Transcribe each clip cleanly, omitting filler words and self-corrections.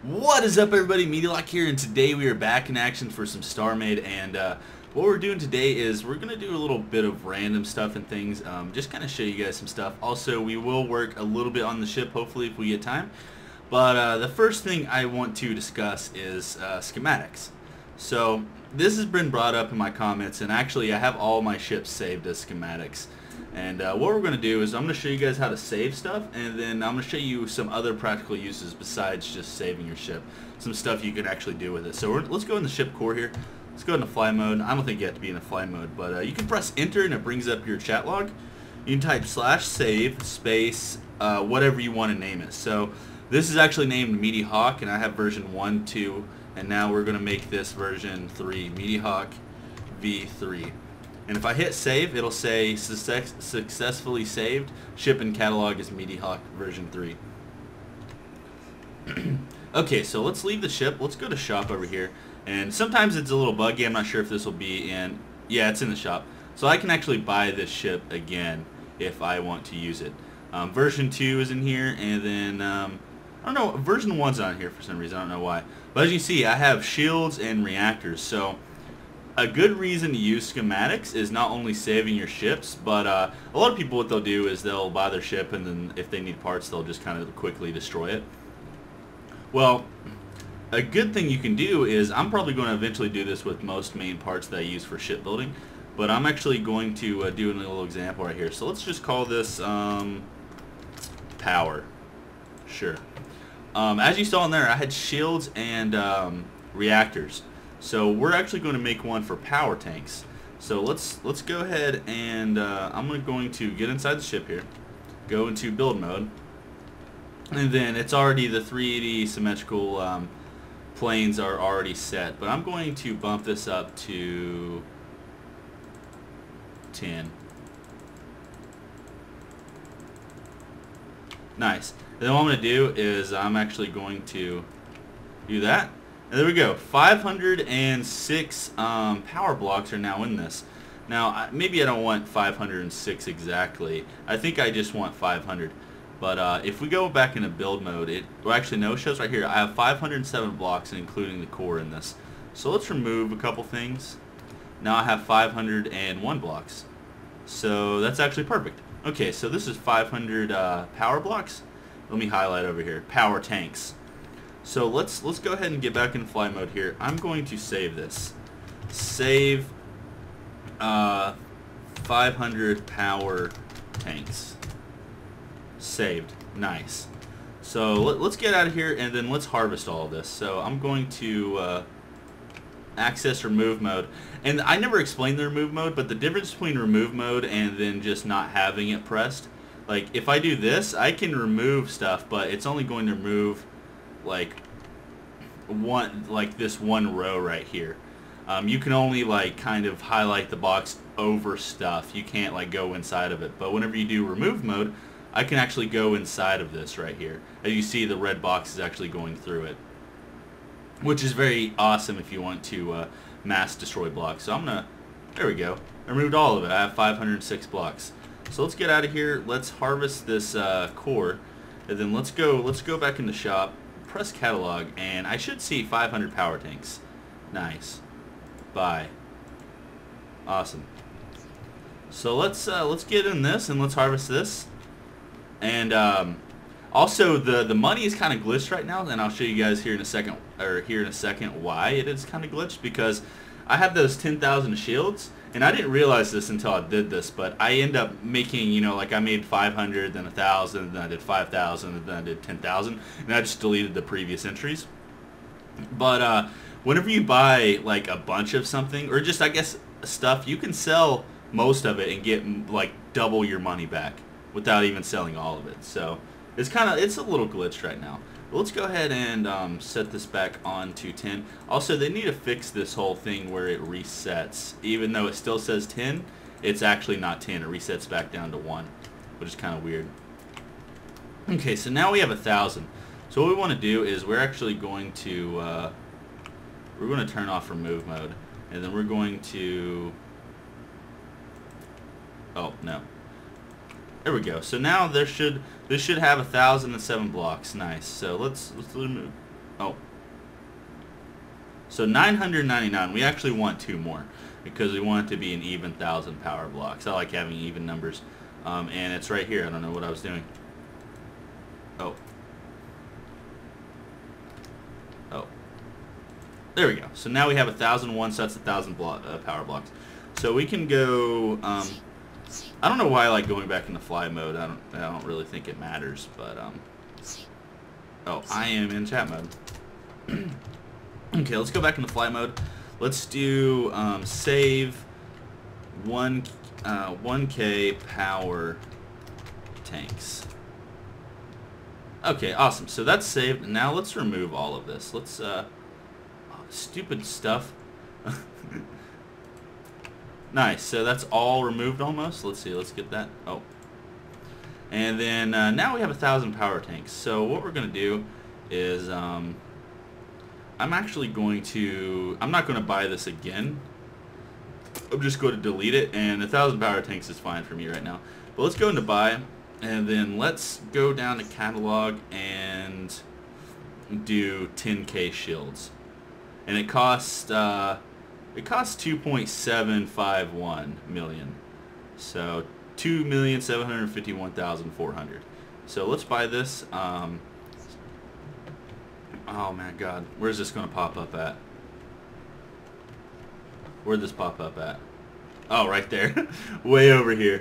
What is up, everybody? Medialock here, and today we are back in action for some StarMade. And what we're doing today is we're going to do a little bit of random stuff and things, just kind of show you guys some stuff. Also, we will work a little bit on the ship, hopefully, if we get time. But the first thing I want to discuss is schematics. So this has been brought up in my comments, and actually I have all my ships saved as schematics. And what we're going to do is I'm going to show you guys how to save stuff, and then I'm going to show you some other practical uses besides just saving your ship. Some stuff you can actually do with it. So let's go in the ship core here. Let's go into fly mode. I don't think you have to be in a fly mode, but you can press enter and it brings up your chat log. You can type /save space whatever you want to name it. So this is actually named Meaty Hawk, and I have version 1, 2, and now we're going to make this version 3, Meaty Hawk V3. And if I hit save, it'll say successfully saved. Ship and catalog is Meaty Hawk version 3. Okay, so let's leave the ship. Let's go to shop over here. And sometimes it's a little buggy. I'm not sure if this will be in. Yeah, it's in the shop. So I can actually buy this ship again if I want to use it. Version 2 is in here, and then I don't know. Version 1's not here for some reason. I don't know why. But as you see, I have shields and reactors. So a good reason to use schematics is not only saving your ships, but a lot of people, what they'll do is they'll buy their ship, and then if they need parts, they'll just kind of quickly destroy it. Well, a good thing you can do is, I'm probably going to eventually do this with most main parts that I use for shipbuilding, but I'm actually going to do a little example right here. So let's just call this power. Sure. As you saw in there, I had shields and reactors. So we're actually going to make one for power tanks. So let's go ahead and I'm going to get inside the ship here, go into build mode, and then it's already the 380 symmetrical planes are already set, but I'm going to bump this up to 10. Nice. Then what I'm going to do is I'm actually going to do that. And there we go. 506 power blocks are now in this. Now, maybe I don't want 506 exactly. I think I just want 500. But if we go back into build mode, well, actually, no, it shows right here. I have 507 blocks, including the core in this. So let's remove a couple things. Now I have 501 blocks. So that's actually perfect. Okay, so this is 500 power blocks. Let me highlight over here. Power tanks. So let's go ahead and get back in fly mode here. I'm going to save this. Save 500 power tanks. Saved. Nice. So let's get out of here, and then let's harvest all of this. So I'm going to access remove mode. And I never explained the remove mode, but the difference between remove mode and then just not having it pressed. Like, if I do this, I can remove stuff, but it's only going to remove like this one row right here. You can only like kind of highlight the box over stuff. You can't like go inside of it. But whenever you do remove mode, I can actually go inside of this right here. As you see, the red box is actually going through it, which is very awesome if you want to mass destroy blocks. So I'm gonna, there we go, I removed all of it. I have 506 blocks. So let's get out of here. Let's harvest this core, and then let's go back in the shop. Press catalog, and I should see 500 power tanks. Nice. Buy. Awesome. So let's get in this and let's harvest this. And also the money is kind of glitched right now, and I'll show you guys here in a second why it is kind of glitched, because I have those 10,000 shields, and I didn't realize this until I did this, but I end up making, you know, like I made 500, then 1,000, then I did 5,000, and then I did 10,000, and I just deleted the previous entries. But whenever you buy like a bunch of something, or just I guess stuff, you can sell most of it and get like double your money back without even selling all of it. So it's a little glitched right now. But let's go ahead and set this back on to 10. Also, they need to fix this whole thing where it resets. Even though it still says 10, it's actually not 10. It resets back down to 1, which is kind of weird. Okay, so now we have 1,000. So what we want to do is we're actually going to turn off remove mode, and then we're going to, oh no, there we go. So now this should have 1,007 blocks. Nice. So let's remove. Oh. So 999. We actually want 2 more because we want it to be an even 1,000 power blocks. I like having even numbers. And it's right here. I don't know what I was doing. Oh. Oh. There we go. So now we have 1,001, so that's 1,000 power blocks. So we can go... I don't know why I like going back into fly mode. I don't really think it matters, but... Oh, I am in chat mode. Okay, let's go back into fly mode. Let's do save 1K power tanks. Okay, awesome. So that's saved. Now let's remove all of this. Let's stupid stuff. Nice. So that's all removed almost. Let's see. Let's get that. Oh. And then now we have 1,000 power tanks. So what we're going to do is I'm actually going to... I'm not going to buy this again. I'm just going to delete it. And 1,000 power tanks is fine for me right now. But let's go into buy. And then let's go down to catalog and do 10K shields. And it costs 2.751 million. So 2,751,400. So let's buy this. Oh my God, where's this going to pop up at? Where'd this pop up at? Oh, right there, way over here.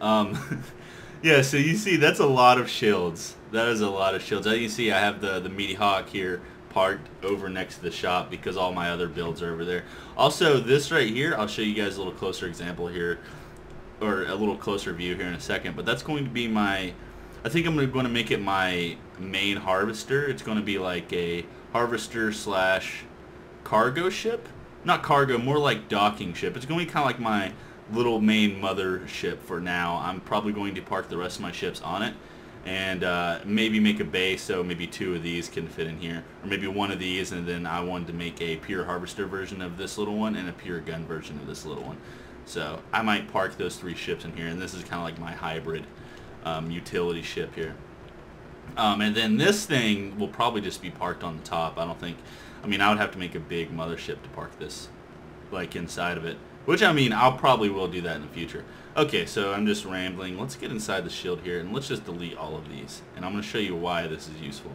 Yeah, so you see that's a lot of shields. That is a lot of shields. As you see, I have the Meaty Hawk here parked over next to the shop because all my other builds are over there. Also, this right here, I'll show you guys a little closer example here, or a little closer view here in a second, but that's going to be my, I think I'm going to make it my main harvester. It's going to be like a harvester slash cargo ship. Not cargo, more like docking ship. It's going to be kind of like my little main mother ship for now. I'm probably going to park the rest of my ships on it and maybe make a base so maybe 2 of these can fit in here, or maybe 1 of these, and then I wanted to make a pure harvester version of this little one and a pure gun version of this little one. So I might park those 3 ships in here, and this is kind of like my hybrid utility ship here. And then this thing will probably just be parked on the top. I don't think, I mean, I would have to make a big mothership to park this like inside of it, which, I mean, I'll probably will do that in the future. Okay, so I'm just rambling. Let's get inside the shield here, and let's just delete all of these. And I'm going to show you why this is useful.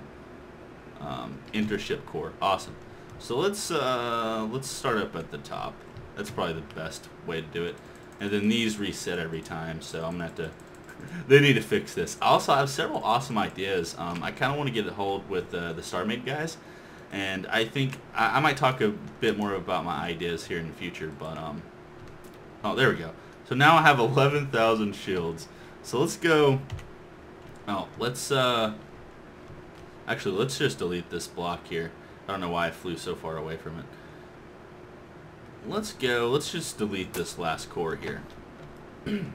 Intership core, awesome. So let's start up at the top. That's probably the best way to do it. And then these reset every time, so I'm going to have to... They need to fix this. I also have several awesome ideas. I kind of want to get a hold with the StarMade guys. And I think I might talk a bit more about my ideas here in the future. But, oh, there we go. So now I have 11,000 shields. So let's go... Oh, let's... Actually, let's just delete this block here. I don't know why I flew so far away from it. Let's go. Let's just delete this last core here. And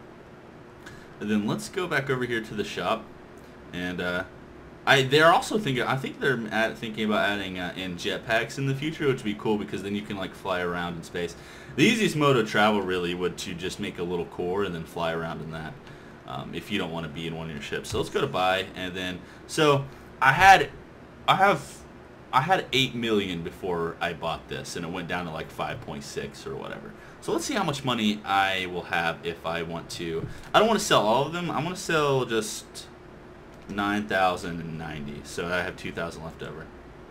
then let's go back over here to the shop. And they're also thinking, I think they're thinking about adding in jetpacks in the future, which would be cool because then you can like fly around in space. The easiest mode of travel really would to just make a little core and then fly around in that, if you don't want to be in one of your ships. So let's go to buy, and then so I had 8 million before I bought this, and it went down to like 5.6 or whatever. So let's see how much money I will have if I want to. I don't want to sell all of them. I want to sell just 9,090. So I have 2,000 left over.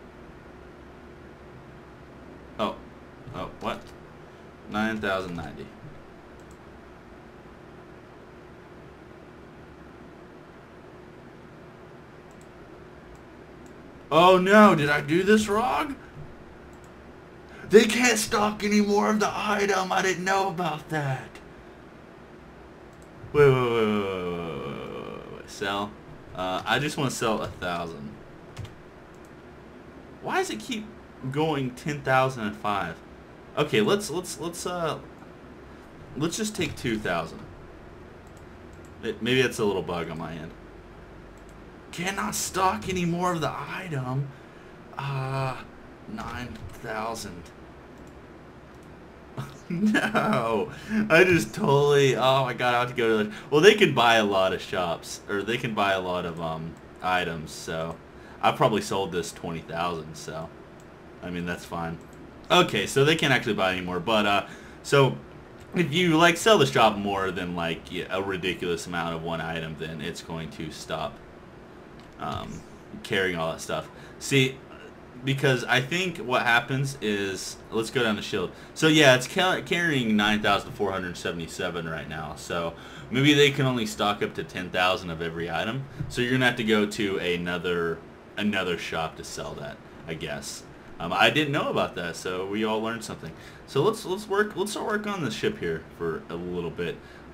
Oh, what? 9,090. Oh no, did I do this wrong? They can't stock any more of the item. I didn't know about that. Wait. Sell. I just want to sell 1,000. Why does it keep going 10,005? Okay, let's just take 2,000. Maybe that's a little bug on my end. Cannot stock any more of the item. 9,000. No, I just totally. Oh my god, I have to go to. Well, they can buy a lot of shops, or they can buy a lot of items. So I've probably sold this 20,000, so I mean that's fine. Okay, so they can't actually buy anymore, but so if you like sell the shop more than like a ridiculous amount of one item, then it's going to stop carrying all that stuff. See, because I think what happens is, let's go down the shield. So yeah, it's carrying 9,477 right now. So maybe they can only stock up to 10,000 of every item. So you're gonna have to go to another shop to sell that, I guess. I didn't know about that, so we all learned something. So let's start work on the ship here for a little bit.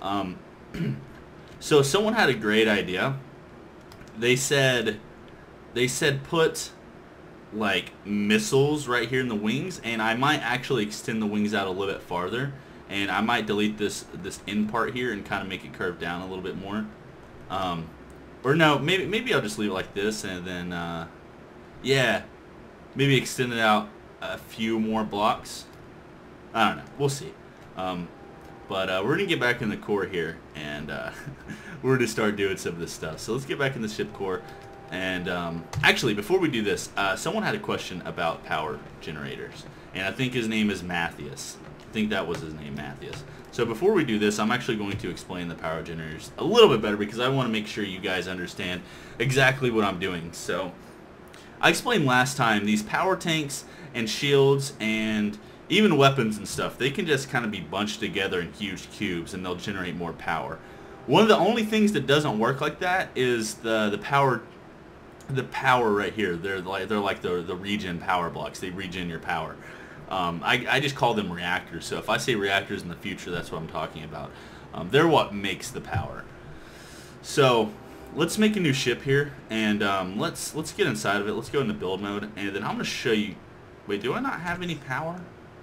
So someone had a great idea. They said put like missiles right here in the wings, and I might actually extend the wings out a little bit farther, and I might delete this end part here and kind of make it curve down a little bit more. Or no, maybe I'll just leave it like this, and then yeah, maybe extend it out a few more blocks. I don't know. We'll see. But we're going to get back in the core here, and we're going to start doing some of this stuff. So let's get back in the ship core. And actually, before we do this, someone had a question about power generators. And I think his name is Matthias. I think that was his name, Matthias. So before we do this, I'm actually going to explain the power generators a little bit better, because I want to make sure you guys understand exactly what I'm doing. So I explained last time, these power tanks and shields and even weapons and stuff, they can just kind of be bunched together in huge cubes and they'll generate more power. One of the only things that doesn't work like that is the power right here. They're like the regen power blocks. They regen your power. I just call them reactors. So if I say reactors in the future, that's what I'm talking about. They're what makes the power. So let's make a new ship here, and let's get inside of it. Let's go into build mode, and then I'm going to show you. Wait, do I not have any power?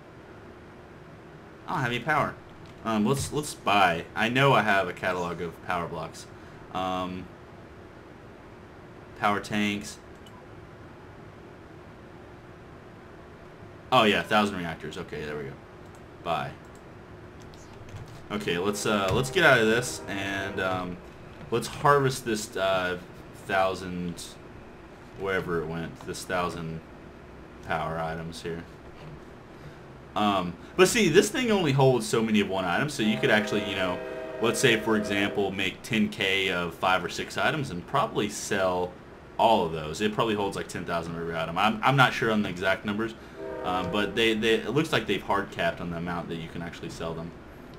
I don't have any power. Let's buy. I know I have a catalog of power blocks. Power tanks. Oh yeah, 1,000 reactors. Okay, there we go. Buy. Okay, let's get out of this, and let's harvest this 1,000, wherever it went. This 1,000 power items here. But see, this thing only holds so many of one item, so you could actually, you know, let's say for example, make 10K of 5 or 6 items and probably sell all of those. It probably holds like 10,000 of every item. I'm not sure on the exact numbers, but it looks like they've hard capped on the amount that you can actually sell them.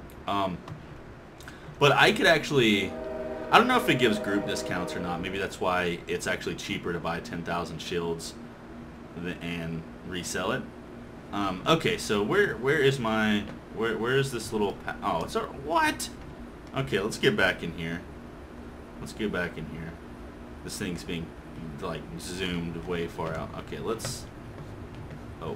But I could actually, I don't know if it gives group discounts or not. Maybe that's why it's actually cheaper to buy 10,000 shields and resell it. Okay, so where is my, where is this little, oh, it's our, what? Okay, let's get back in here. Let's get back in here. This thing's being, like, zoomed way far out. Okay, let's, oh.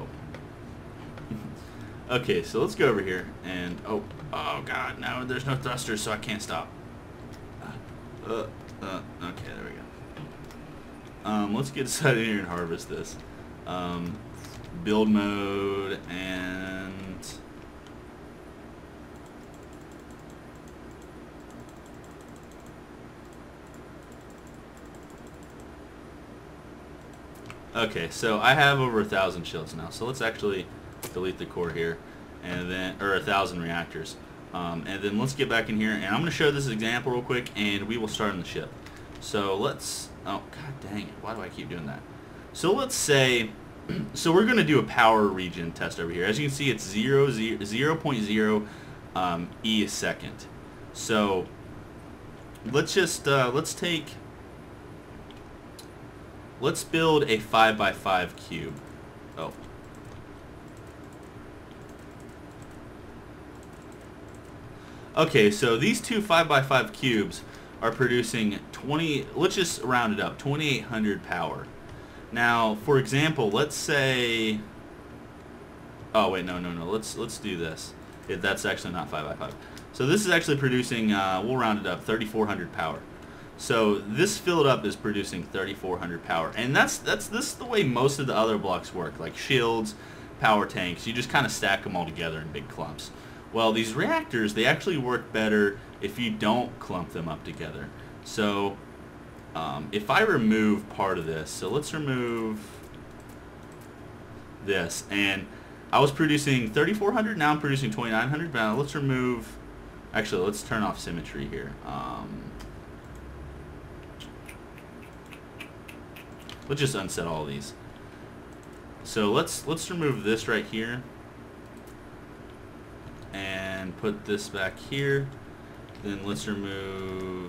Okay, so let's go over here, and, oh god, no, there's no thrusters, so I can't stop. Okay, there we go. Let's get inside of here and harvest this. Build mode, and okay, so I have over 1,000 shields now, so let's actually delete the core here, and then, or 1,000 reactors, and then let's get back in here, and I'm going to show this example real quick, and we will start on the ship. So let's, oh god dang it, why do I keep doing that? So let's say, so we're going to do a power regen test over here. As you can see, it's 0.0 E a second. So let's just let's build a 5x5 cube. Oh. Okay, so these two 5x5 cubes are producing 20, let's just round it up, 2,800 power. Now, for example, let's say, oh wait, no, let's do this. That's actually not 5x5. So this is actually producing, we'll round it up, 3,400 power. So this filled up is producing 3,400 power, and this is the way most of the other blocks work, like shields, power tanks. You just kind of stack them all together in big clumps. Well, these reactors, they actually work better if you don't clump them up together. So if I remove part of this, so let's remove this, and I was producing 3,400, now I'm producing 2,900, but now let's remove, actually let's turn off symmetry here. Let's just unset all these. So let's remove this right here and put this back here. Then let's remove,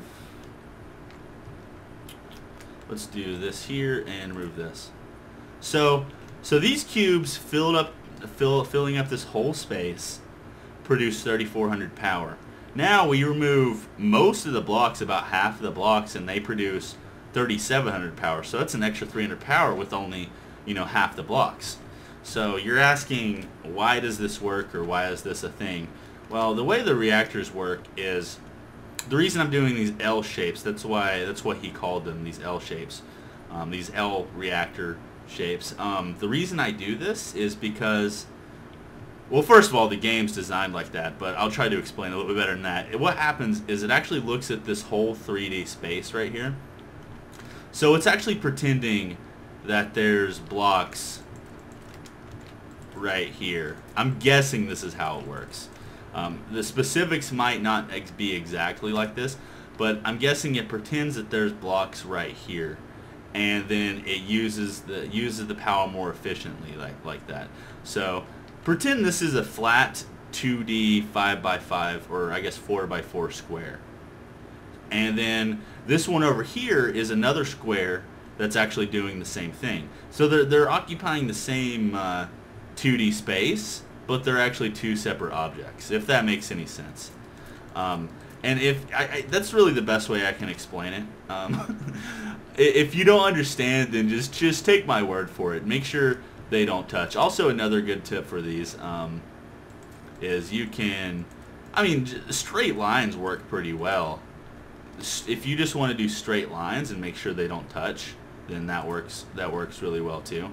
let's do this here and remove this. So these cubes filling up this whole space produce 3,400 power. Now we remove most of the blocks, about half of the blocks, and they produce 3,700 power. So that's an extra 300 power with only, you know, half the blocks. So you're asking, why does this work, or why is this a thing? Well, the way the reactors work is, the reason I'm doing these L shapes, that's what he called them, these L shapes, these L reactor shapes. The reason I do this is because, well, first of all, the game's designed like that, but I'll try to explain a little bit better than that. What happens is it actually looks at this whole 3D space right here. So it's actually pretending that there's blocks right here. I'm guessing this is how it works. The specifics might not be exactly like this, but I'm guessing it pretends that there's blocks right here, and then it uses the power more efficiently, like that. So pretend this is a flat 2D 5x5, or I guess 4x4 square, and then this one over here is another square that's actually doing the same thing. So they're occupying the same 2D space, but they're actually two separate objects, if that makes any sense. And if that's really the best way I can explain it. If you don't understand, then just take my word for it. Make sure they don't touch. Also, another good tip for these is you can, straight lines work pretty well. If you just want to do straight lines and make sure they don't touch, then that works really well too.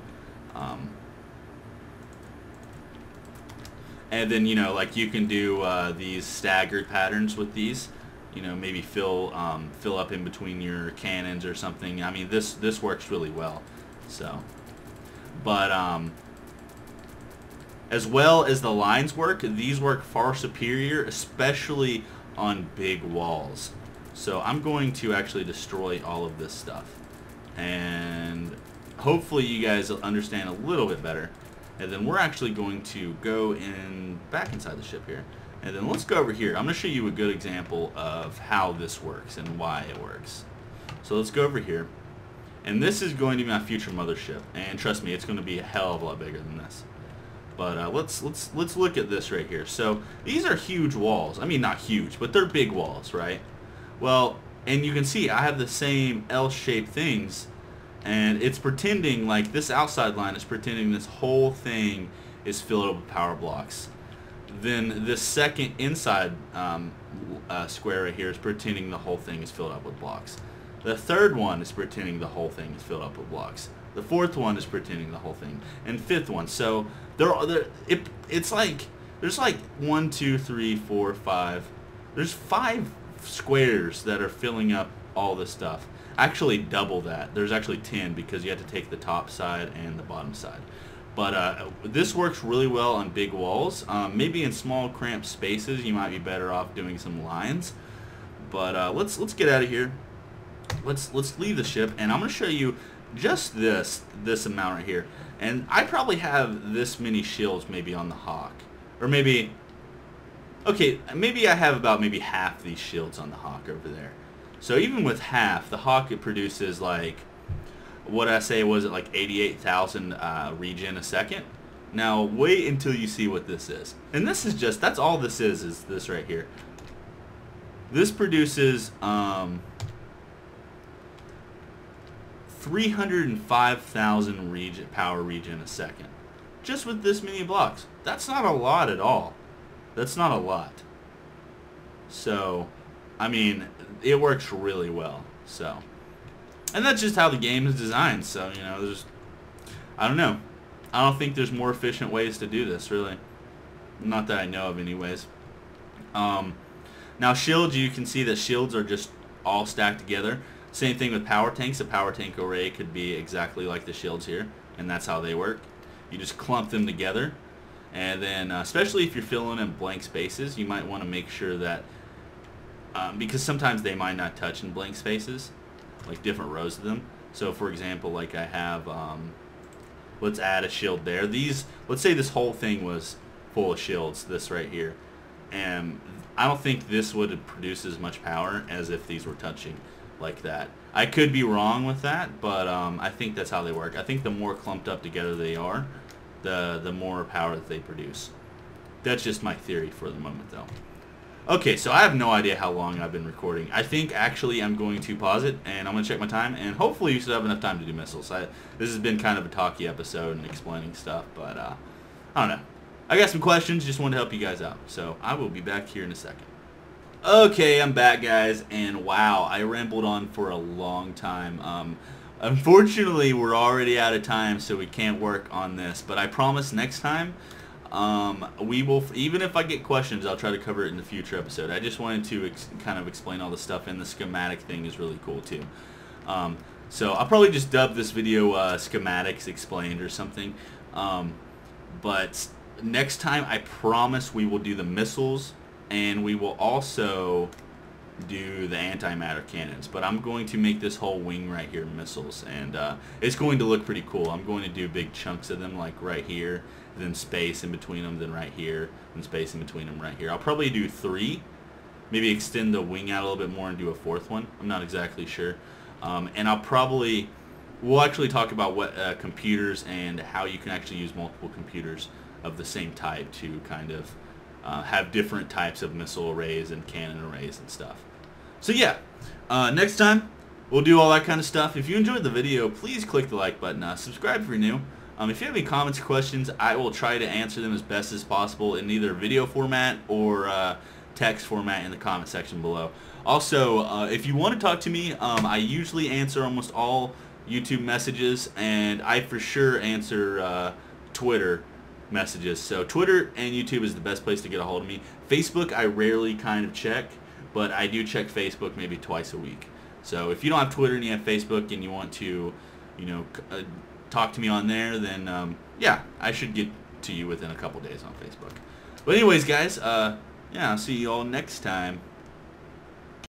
And then, you know, like you can do these staggered patterns with these. You know, maybe fill up in between your cannons or something. I mean, this works really well. So, but as well as the lines work, these work far superior, especially on big walls. So I'm going to actually destroy all of this stuff, and hopefully you guys will understand a little bit better. And then we're actually going to go back inside the ship here. And then let's go over here. I'm going to show you a good example of how this works and why it works. So let's go over here. And this is going to be my future mothership. And trust me, it's going to be a hell of a lot bigger than this. But let's look at this right here. So these are huge walls. I mean, not huge, but they're big walls, right? Well, and you can see I have the same L-shaped things. And it's pretending, like this outside line is pretending this whole thing is filled up with power blocks. Then this second inside square right here is pretending the whole thing is filled up with blocks. The third one is pretending the whole thing is filled up with blocks. The fourth one is pretending the whole thing. And fifth one. So it's like, there's like 1, 2, 3, 4, 5. There's 5 squares that are filling up all this stuff. Actually double that. There's actually 10 because you have to take the top side and the bottom side. But this works really well on big walls. Maybe in small cramped spaces you might be better off doing some lines. But let's get out of here. Let's leave the ship, and I'm going to show you just this amount right here. And I probably have this many shields maybe on the Hawk, or maybe, okay, maybe I have about maybe half these shields on the Hawk over there. So even with half, the Hawk, it produces like, what I say, was it like 88,000 regen a second? Now wait until you see what this is. And this is just, that's all this is this right here. This produces 305,000 power regen a second. Just with this many blocks. That's not a lot at all. That's not a lot. So, I mean, it works really well. So, and that's just how the game is designed. So, you know, I don't know. I don't think there's more efficient ways to do this, really. Not that I know of, anyways. Now, shields, you can see that shields are just all stacked together. Same thing with power tanks. A power tank array could be exactly like the shields here, and that's how they work. You just clump them together, and then especially if you're filling in blank spaces, you might want to make sure that, because sometimes they might not touch in blank spaces, like different rows of them. So for example, like I have, let's add a shield there. Let's say this whole thing was full of shields, this right here, and I don't think this would produce as much power as if these were touching like that. I could be wrong with that, but I think that's how they work. I think the more clumped up together they are, the more power that they produce. That's just my theory for the moment, though. Okay, so I have no idea how long I've been recording. I think actually I'm going to pause it, and I'm going to check my time, and hopefully you still have enough time to do missiles. This has been kind of a talky episode and explaining stuff, but I don't know. I got some questions, just wanted to help you guys out. So I will be back here in a second. Okay, I'm back, guys, and wow, I rambled on for a long time. Unfortunately, we're already out of time, so we can't work on this, but I promise next time, we will, even if I get questions, I'll try to cover it in the future episode. I just wanted to kind of explain all the stuff, and the schematic thing is really cool too. So I'll probably just dub this video Schematics Explained or something. But next time, I promise we will do the missiles, and we will also do the antimatter cannons. But I'm going to make this whole wing right here missiles, and it's going to look pretty cool. I'm going to do big chunks of them, like right here, then space in between them, then right here, and space in between them right here. I'll probably do 3, maybe extend the wing out a little bit more and do a 4th one. I'm not exactly sure. And we'll actually talk about what computers and how you can actually use multiple computers of the same type to kind of have different types of missile arrays and cannon arrays and stuff. So yeah, next time we'll do all that kind of stuff. If you enjoyed the video, please click the like button. Subscribe if you're new. If you have any comments or questions, I will try to answer them as best as possible in either video format or text format in the comment section below. Also, if you want to talk to me, I usually answer almost all YouTube messages, and I for sure answer Twitter messages. So Twitter and YouTube is the best place to get a hold of me. Facebook I rarely kind of check, but I do check Facebook maybe twice a week. So if you don't have Twitter and you have Facebook and you want to, you know, talk to me on there, then yeah, I should get to you within a couple days on Facebook. But anyways, guys, yeah, I'll see you all next time.